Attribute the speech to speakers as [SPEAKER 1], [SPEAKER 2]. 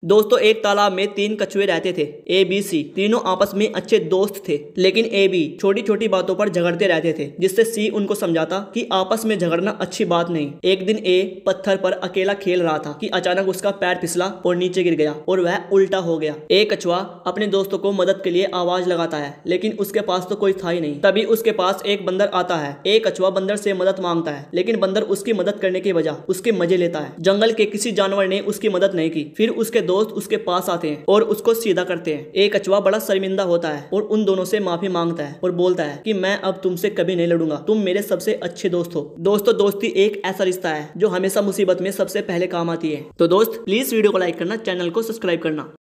[SPEAKER 1] दोस्तों एक तालाब में 3 कछुए रहते थे, ए बी सी। तीनों आपस में अच्छे दोस्त थे, लेकिन ए बी छोटी छोटी बातों पर झगड़ते रहते थे, जिससे सी उनको समझाता कि आपस में झगड़ना अच्छी बात नहीं। एक दिन ए पत्थर पर अकेला खेल रहा था कि अचानक उसका पैर फिसला और नीचे गिर गया और वह उल्टा हो गया। एक कछुआ अपने दोस्तों को मदद के लिए आवाज लगाता है, लेकिन उसके पास तो कोई था ही नहीं। तभी उसके पास एक बंदर आता है। एक कछुआ बंदर से मदद मांगता है, लेकिन बंदर उसकी मदद करने के बजाय उसके मजे लेता है। जंगल के किसी जानवर ने उसकी मदद नहीं की। फिर उसके दोस्त उसके पास आते हैं और उसको सीधा करते हैं। एक कछुआ बड़ा शर्मिंदा होता है और उन दोनों से माफी मांगता है और बोलता है कि मैं अब तुमसे कभी नहीं लड़ूंगा, तुम मेरे सबसे अच्छे दोस्त हो। दोस्तों दोस्ती एक ऐसा रिश्ता है जो हमेशा मुसीबत में सबसे पहले काम आती है। तो दोस्त प्लीज वीडियो को लाइक करना, चैनल को सब्सक्राइब करना।